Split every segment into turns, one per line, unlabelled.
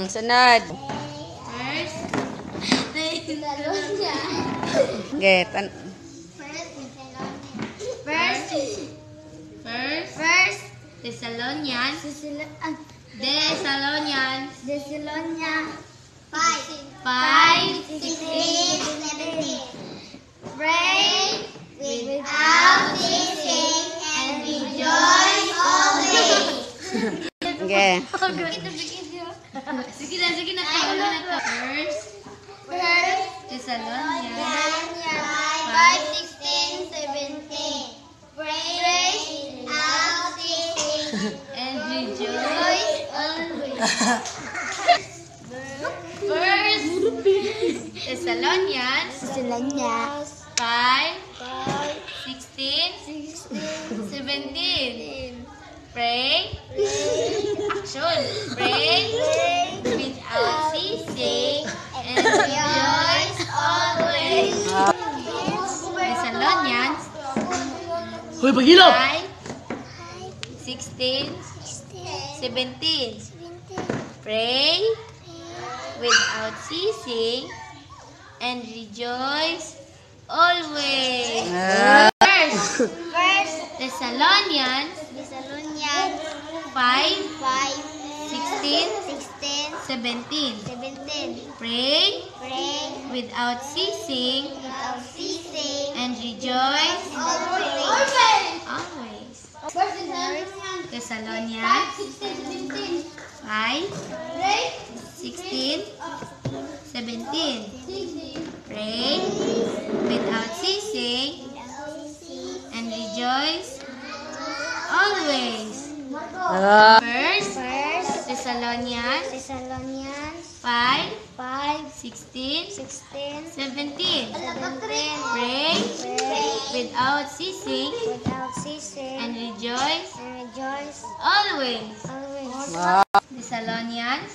Sunod.
First.
Okay,
First. Thessalonians. 5:16-17. Pray without ceasing and rejoice always.
okay.
Sige na. First Thessalonians 5:16-17. Pray without ceasing and rejoice always. First Thessalonians 5:16-17. Pray. Action. Pray without ceasing and rejoice always. Thessalonians 5:16-17. Pray without ceasing and rejoice always. First Thessalonians 5:16-17. Pray without ceasing and rejoice always. Thessalonians 5:16-17. Pray without ceasing and rejoice always. First Thessalonians 5:16-17. Pray without ceasing and rejoice always. Thessalonians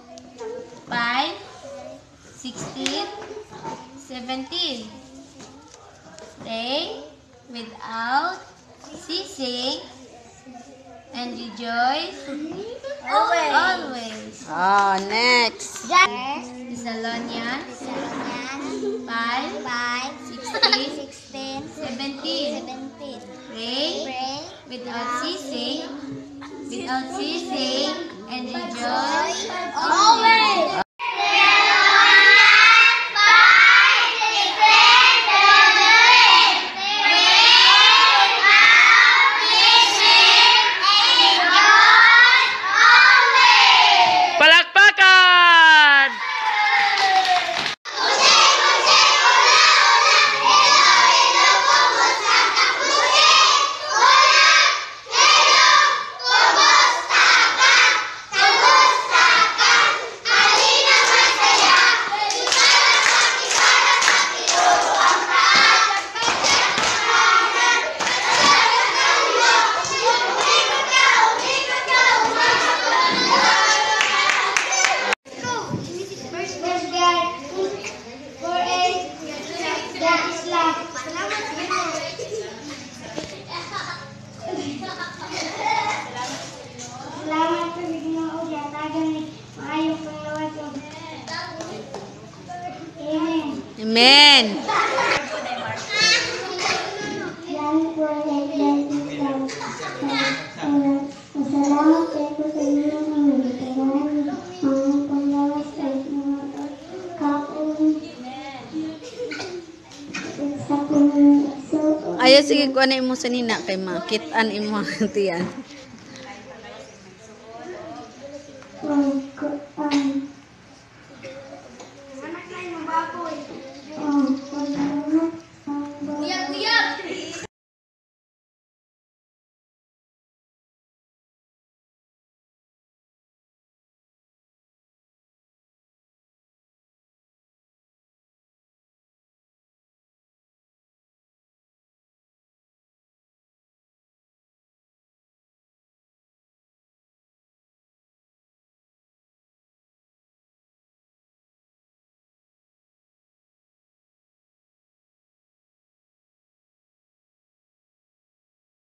5:16-17. Pray without ceasing and rejoice always.
Next.
Thessalonians 5:16-17. Pray without ceasing and rejoice always.
Palakpakan! Amen. Ayo sige ko na imo sanina kay makitaan imo tiyan.